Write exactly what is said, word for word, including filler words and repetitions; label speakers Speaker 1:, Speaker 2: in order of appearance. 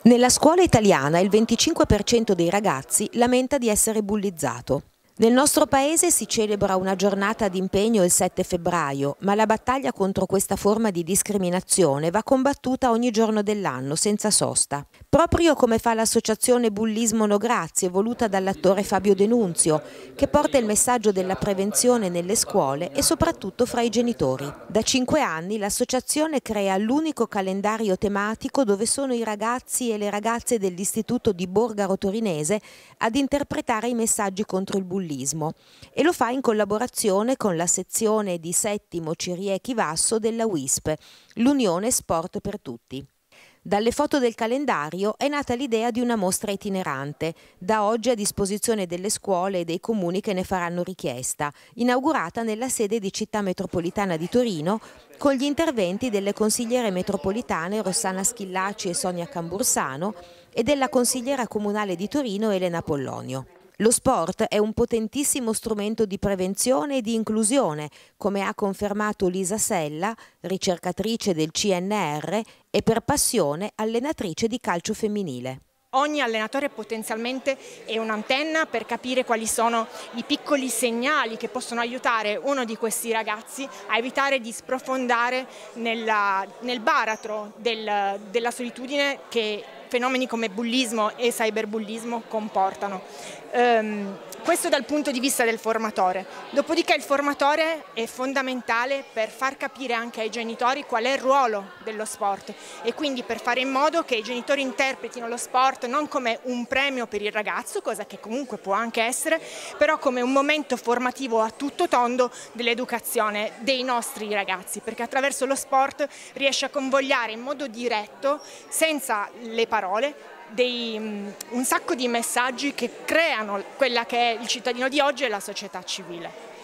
Speaker 1: Nella scuola italiana il venticinque per cento dei ragazzi lamenta di essere bullizzato. Nel nostro paese si celebra una giornata d'impegno il sette febbraio, ma la battaglia contro questa forma di discriminazione va combattuta ogni giorno dell'anno, senza sosta. Proprio come fa l'associazione Bullismo No Grazie, voluta dall'attore Fabio De Nunzio, che porta il messaggio della prevenzione nelle scuole e soprattutto fra i genitori. Da cinque anni l'associazione crea l'unico calendario tematico dove sono i ragazzi e le ragazze dell'Istituto di Borgaro Torinese ad interpretare i messaggi contro il bullismo. E lo fa in collaborazione con la sezione di Settimo Cirié Chivasso della U I S P, l'Unione Sport per Tutti. Dalle foto del calendario è nata l'idea di una mostra itinerante, da oggi a disposizione delle scuole e dei comuni che ne faranno richiesta, inaugurata nella sede di Città Metropolitana di Torino, con gli interventi delle consigliere metropolitane Rossana Schillaci e Sonia Cambursano e della consigliera comunale di Torino Elena Pollonio. Lo sport è un potentissimo strumento di prevenzione e di inclusione, come ha confermato Lisa Sella, ricercatrice del C N R e per passione allenatrice di calcio femminile.
Speaker 2: Ogni allenatore potenzialmente è un'antenna per capire quali sono i piccoli segnali che possono aiutare uno di questi ragazzi a evitare di sprofondare nella, nel baratro del, della solitudine che fenomeni come bullismo e cyberbullismo comportano. Um, questo dal punto di vista del formatore. Dopodiché il formatore è fondamentale per far capire anche ai genitori qual è il ruolo dello sport e quindi per fare in modo che i genitori interpretino lo sport non come un premio per il ragazzo, cosa che comunque può anche essere, però come un momento formativo a tutto tondo dell'educazione dei nostri ragazzi, perché attraverso lo sport riesce a convogliare in modo diretto, senza le parole, Dei, um, un sacco di messaggi che creano quella che è il cittadino di oggi e la società civile.